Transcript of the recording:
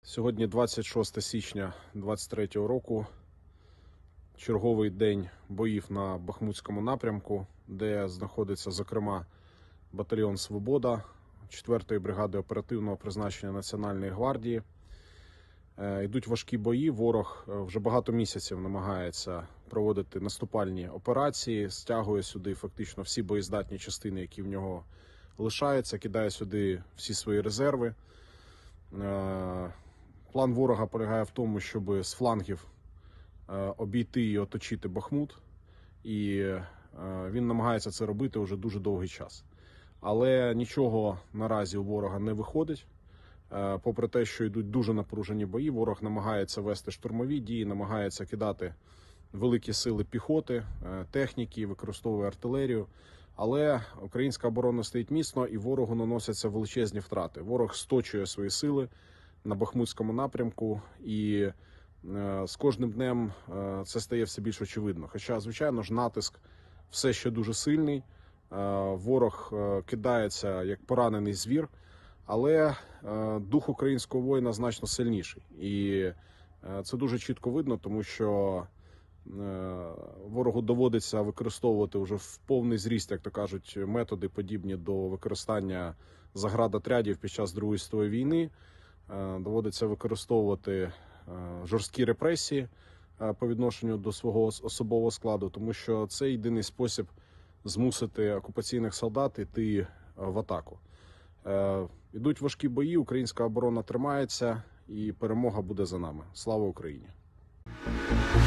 Сьогодні 26 січня 2023 року. Черговий день боїв на Бахмутському напрямку, де знаходиться, зокрема, батальйон «Свобода» 4-ї бригади оперативного призначення Національної гвардії. Йдуть важкі бої. Ворог вже багато місяців намагається проводити наступальні операції, стягує сюди фактично всі боєздатні частини, які в нього лишаються, кидає сюди всі свої резерви. План ворога полягає в тому, щоб з флангів обійти і оточити Бахмут. І він намагається це робити вже дуже довгий час. Але нічого наразі у ворога не виходить. Попри те, що йдуть дуже напружені бої, ворог намагається вести штурмові дії, намагається кидати великі сили піхоти, техніки, використовує артилерію. Але українська оборона стоїть міцно і ворогу наносяться величезні втрати. Ворог сточує свої сили на Бахмутському напрямку, і з кожним днем це стає все більш очевидно. Хоча, звичайно ж, натиск все ще дуже сильний, ворог кидається як поранений звір, але дух українського воїна значно сильніший. І це дуже чітко видно, тому що ворогу доводиться використовувати вже в повний зріст, як то кажуть, методи подібні до використання заградотрядів під час Другої світової війни. Доводиться використовувати жорсткі репресії по відношенню до свого особового складу, тому що це єдиний спосіб змусити окупаційних солдат йти в атаку. Ідуть важкі бої, українська оборона тримається і перемога буде за нами. Слава Україні!